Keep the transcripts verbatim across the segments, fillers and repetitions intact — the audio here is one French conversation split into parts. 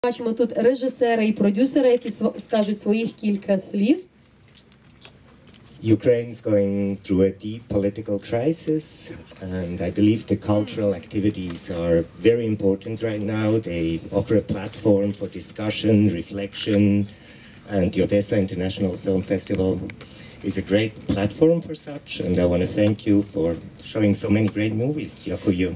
Бачимо тут режисера і продюсера, які скажуть своїх кілька слів. Ukraine is going through a deep political crisis, and I believe the cultural activities are very important right now. They offer a platform for discussion, reflection, and the Odessa International Film Festival is a great platform for such, and I want to thank you for showing so many great movies. Дякую.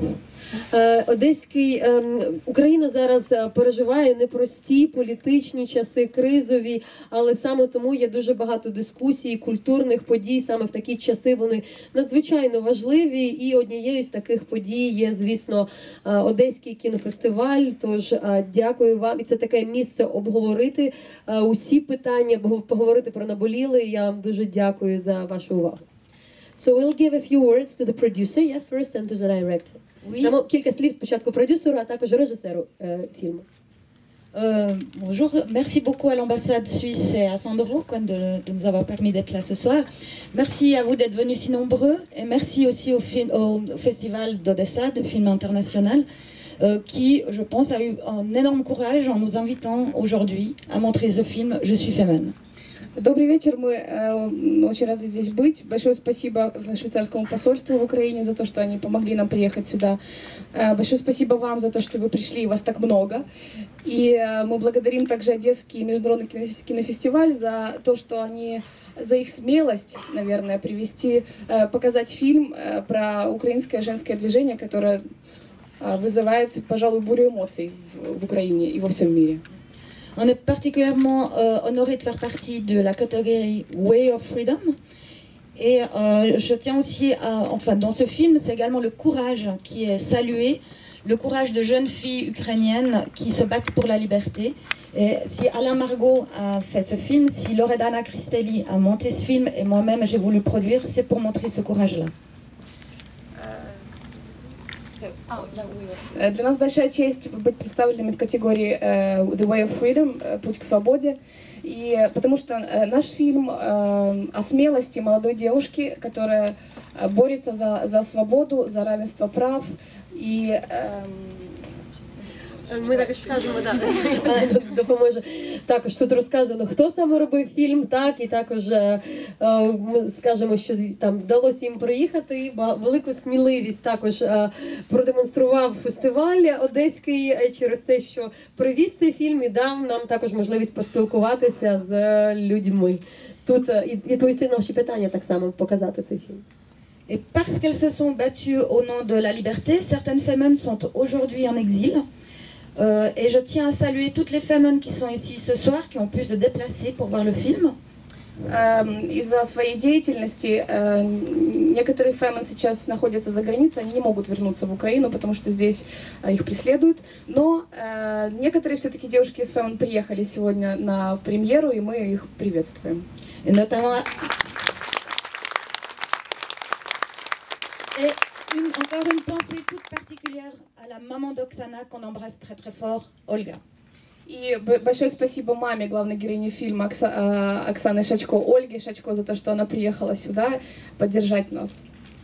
Одеський, Україна зараз переживає непрості політичні часи, кризові, але саме тому є дуже багато дискусій, культурних подій, саме в такі часи вони надзвичайно важливі, і однією з таких подій є, звісно, Одеський кінофестиваль, тож дякую вам, і це таке місце обговорити усі питання, поговорити про наболіле, я вам дуже дякую за вашу увагу. So we'll give a few words to the producer, yeah, first, and to the director. Oui. Дамо кілька слів спочатку продюсеру, а також режисеру е, фільму. Euh, bonjour, merci beaucoup à l'ambassade suisse et à Sandro de, de nous avoir permis d'être là ce soir. Merci à vous d'être venus si nombreux et merci aussi au, film, au, au festival d'Odessa, de film international, euh, qui, je pense, a eu un énorme courage en nous invitant aujourd'hui à montrer ce film Je suis Femen. Добрый вечер, мы э, очень рады здесь быть. Большое спасибо швейцарскому посольству в Украине за то, что они помогли нам приехать сюда. Э, большое спасибо вам за то, что вы пришли, и вас так много. И э, мы благодарим также Одесский международный кинофестиваль за то, что они, за их смелость, наверное, привести, э, показать фильм э, про украинское женское движение, которое э, вызывает, пожалуй, бурю эмоций в, в Украине и во всем мире. On est particulièrement euh, honoré de faire partie de la catégorie Way of Freedom. Et euh, je tiens aussi à, enfin, dans ce film, c'est également le courage qui est salué, le courage de jeunes filles ukrainiennes qui se battent pour la liberté. Et si Alain Margot a fait ce film, si Loredana Cristelli a monté ce film et moi-même j'ai voulu produire, c'est pour montrer ce courage-là. Для нас большая честь быть представленными в категории The Way of Freedom, Путь к свободе, и потому что наш фильм о смелости молодой девушки, которая борется за, за свободу, за равенство прав, и ми також скажемо, так, допоможе. Також тут розказано, хто саме робив фільм, так, і також ми скажемо, що там вдалося їм приїхати, велику сміливість також продемонстрував фестиваль Одеський через те, що привіз цей фільм і дав нам також можливість поспілкуватися з людьми. Тут і відповісти на ваші питання так само, показати цей фільм. Et parce qu'elles se sont battues au nom de la liberté, certaines femmes sont aujourd'hui en exil. Euh, et je tiens à saluer toutes les femmes qui sont ici ce soir, qui ont pu se déplacer pour voir le film. Из-за своей деятельности некоторые фэмен сейчас находятся за границей, они не могут вернуться в Украину, потому что здесь их преследуют. Но некоторые все-таки девушки из фэмен приехали сегодня на премьеру, и мы их приветствуем. Et notamment... Et une, encore une pensée toute particulière à la maman d'Oksana qu'on embrasse très très fort, Olga. И большое спасибо маме главной героини фильма Оксаны Шачко, Ольге Шачко, за то, что она приехала сюда поддержать нас.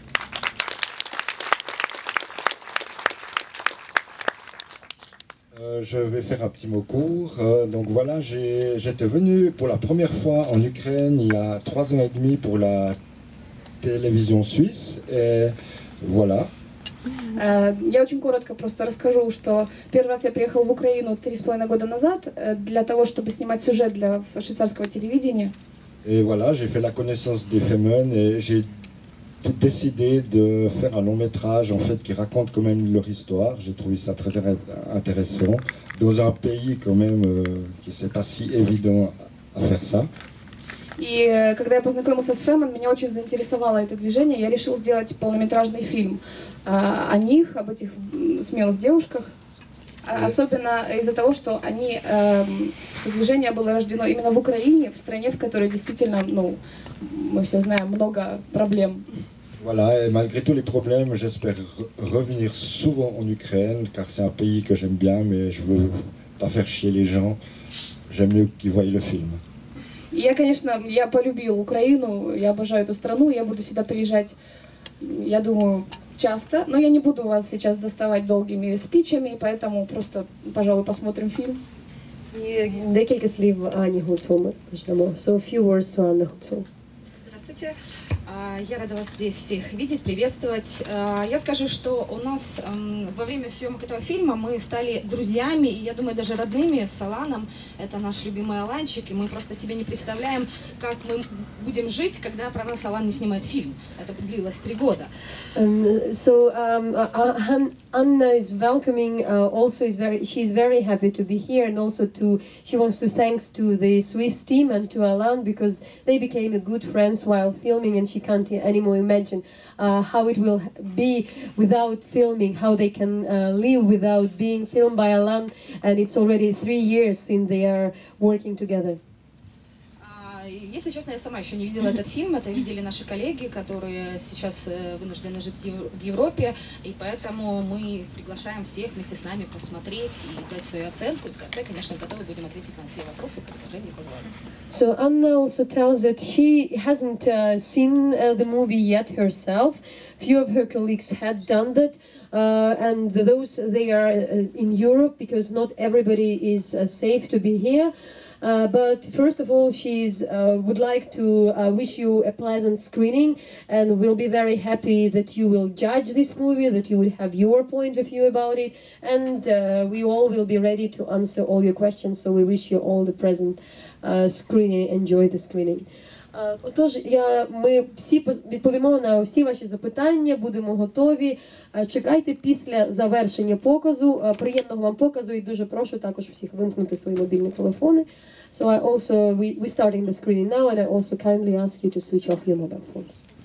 Euh, je vais faire un petit mot court. Euh, donc voilà, j'étais venu pour la première fois en Ukraine il y a trois ans et demi pour la télévision suisse. Et voilà. Я очень коротко просто расскажу, что первый раз я приехал в Украину три с половиной года назад для того, чтобы снимать сюжет для швейцарского телевидения. Et voilà, j'ai fait la connaissance des Femen et j'ai décidé de faire un long métrage en fait qui raconte quand même leur histoire. J'ai trouvé ça très intéressant dans un pays quand même euh, qui c'est pas si évident à faire ça. И когда я познакомился с Фэмен, меня очень заинтересовало это движение. Я решил сделать полнометражный фильм а, о них, об этих смелых девушках. А, особенно из-за того, что они, а, что движение было рождено именно в Украине, в стране, в которой действительно, ну, мы все знаем, много проблем. Voilà, et malgré tous les problèmes, j'espère revenir souvent en Ukraine, car c'est un pays que j'aime bien, mais je veux pas faire chier les gens. J'aime mieux qu'ils voient le film. И я, конечно, я полюбил Украину, я обожаю эту страну, я буду сюда приезжать, я думаю, часто, но я не буду вас сейчас доставать долгими спичами, поэтому просто, пожалуй, посмотрим фильм. І декілька слів Ані Гуцул ми почнемо. So a few words to Anna Гуцул. Здравствуйте. А, Я рада вас здесь всех видеть, приветствовать. А, Я скажу, что у нас м, во время съемок этого фильма мы стали друзьями, и я думаю, даже родными с Аланом. Это наш любимый Аланчик, и мы просто себе не представляем, как мы будем жить, когда про нас Алан не снимает фильм. Это длилось три года. Um, so um, uh, uh, Anna is welcoming. Uh, also, is very. She's very happy to be here, and also to. She wants to thanks to the Swiss team and to Alain because they became a good friends while filming, and she can't anymore imagine uh, how it will be without filming. How they can uh, live without being filmed by Alain, and it's already three years since they are working together. А, Если честно, я сама еще не видела этот фильм. Это видели наши коллеги, которые сейчас э, вынуждены жить в Ев- в Европе, и поэтому мы приглашаем всех вместе с нами посмотреть и дать свою оценку. И в конце, конечно, готовы будем ответить на все вопросы, предложения и пожелания. So Anna also tells that she hasn't uh, seen uh, the movie yet herself. Few of her colleagues had done that, uh, and those they are uh, in Europe because not everybody is uh, safe to be here. Uh, but first of all, she's uh, would like to uh, wish you a pleasant screening, and we'll be very happy that you will judge this movie, that you will have your point of view about it, and uh, we all will be ready to answer all your questions. So we wish you all the present uh, screening. Enjoy the screening. Е, Отож, я, ми всі пос- відповімо на всі ваші запитання, будемо готові. Е, Чекайте після завершення показу. Е, Приємного вам показу і дуже прошу також всіх вимкнути свої мобільні телефони. So I also, we, we starting the screening now and I also kindly ask you to switch off your mobile phones.